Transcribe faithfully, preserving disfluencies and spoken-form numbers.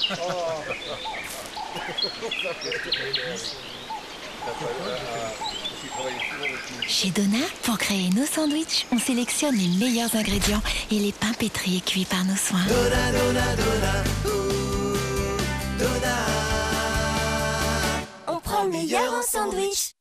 Chez Donat, pour créer nos sandwichs, on sélectionne les meilleurs ingrédients et les pains pétris et cuits par nos soins. Donat, Donat, Donat, ouh, Donat. On prend le meilleur en sandwich.